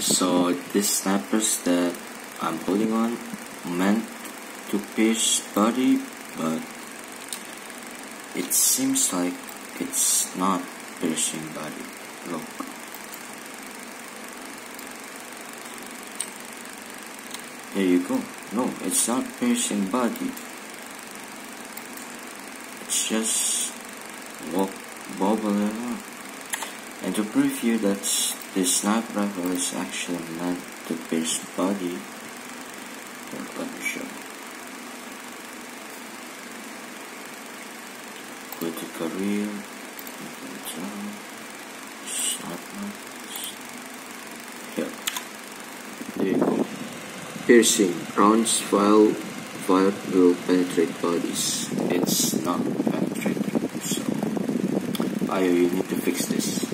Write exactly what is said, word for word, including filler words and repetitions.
So this snipers that I'm holding on meant to pierce body, but it seems like it's not piercing body. Look. There you go. No, it's not piercing body. It's just walk bobbling around. And to prove you that this sniper rifle is actually meant to pierce body, let me show you. Go to career, sniper, here. There you go. Piercing rounds while fire will penetrate bodies. It's not penetrating, so I you need to fix this.